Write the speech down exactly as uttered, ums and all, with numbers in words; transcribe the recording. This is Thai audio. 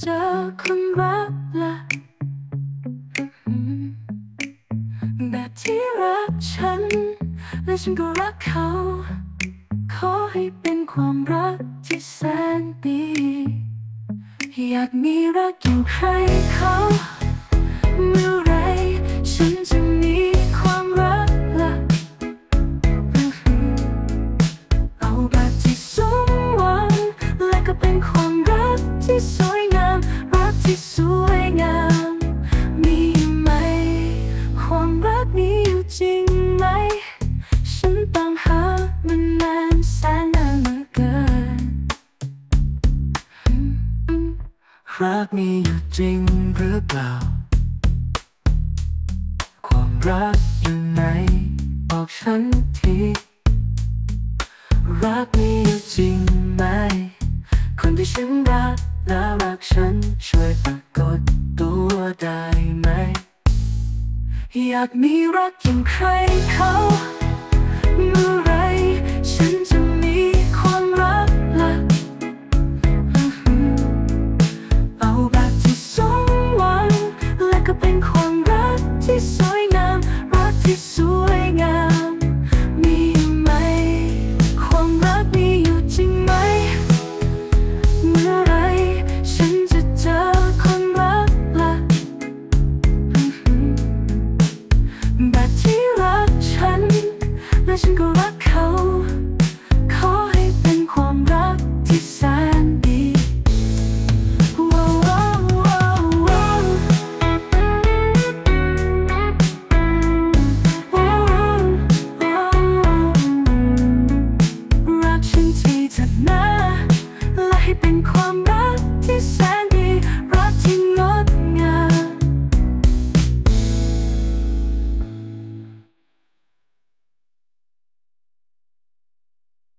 เจอคนรักละแบบที่รักฉันและฉันก็รักเขาขอให้เป็นความรักที่แสนดีอยากมีรักอย่างใครเขาเมื่อไรฉันจะมีความรักล่ะเอาแบบที่สมหวังและก็เป็นความรักที่สวยงามรักที่สวยงามมีไหมความรักนี้อยู่จริงไหมฉันตามหามันนานแสนนานเหลือเกินรักมีอยู่จริงหรือเปล่าความรักอยู่ไหนบอกฉันทีรักมีอยู่จริงไหมคนที่ฉันรักและรักฉันช่วยปรากฏตัวได้ไหมอยากมีรักอย่างใครเขาเมื่อไรฉันจะมีความรักล่ะเอาแบบที่สมหวังและก็เป็นความรักที่สวยงามรักที่สวยงามมีไหมความรักมีอยู่จริงไหมเมื่อไรฉันจะเจอคนรักล่ะแบบที่รักฉันและฉันก็